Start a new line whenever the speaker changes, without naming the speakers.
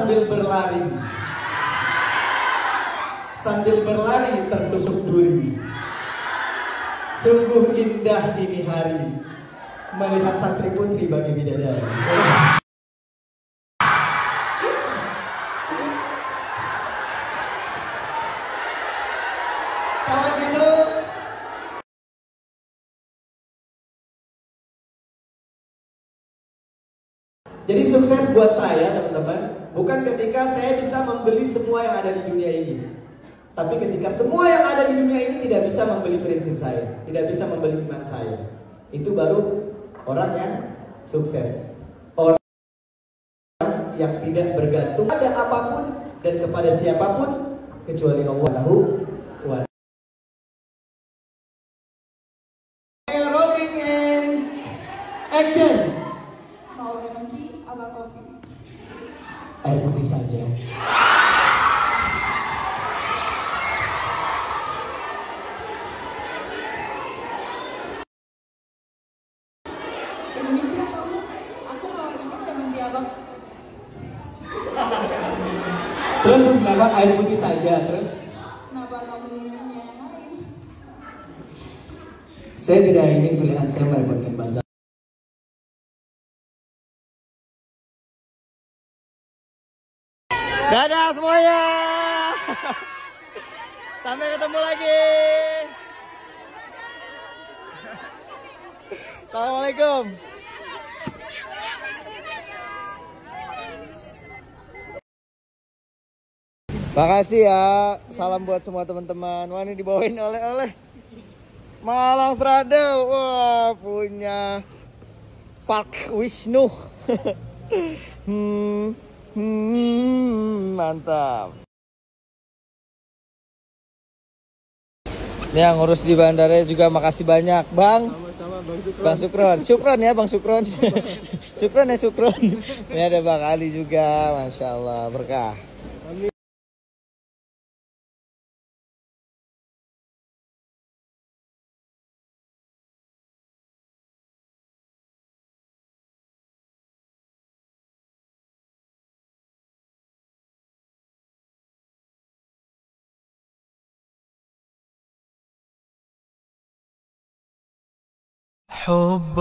sambil berlari. Sambil berlari tertusuk duri. Sungguh indah dini hari melihat santri putri bagi bidadari. Kalau gitu, jadi sukses buat saya teman-teman bukan ketika saya bisa membeli semua yang ada di dunia ini, tapi ketika semua yang ada di dunia ini tidak bisa membeli prinsip saya, tidak bisa membeli iman saya. Itu baru orang yang sukses. Orang yang tidak bergantung pada apapun dan kepada siapapun kecuali Allah Subhanahu. Rolling and action.
Mau lemon tea apa kopi?
Air putih saja.
Indonesia kamu? Aku mau lemon tea abang.
Terus kenapa air putih saja? Terus?
Kenapa kamu minumnya yang lain?
Saya tidak ingin pilihan saya merepotkan bazar. Dadah semuanya. Sampai ketemu lagi. Assalamualaikum. Makasih ya. Salam buat semua teman-teman. Wah, ini dibawain oleh-oleh. Malang Stradel. Wah, punya Park Wisnu. Mantap. Ini yang ngurus di bandara juga makasih banyak, Bang.
Sama-sama Bang Sukron.
Bang Sukron. Sukron ya, Bang Sukron. Sukron ya, Sukron. Ini ada Bang Ali juga, Masya Allah, berkah.
حب